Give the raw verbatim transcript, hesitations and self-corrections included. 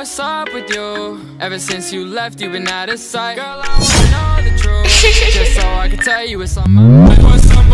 what's up with you. Ever since you left, you've been out of sight. Girl, I wanna know the truth, just so I can tell you it's on my mind. What's up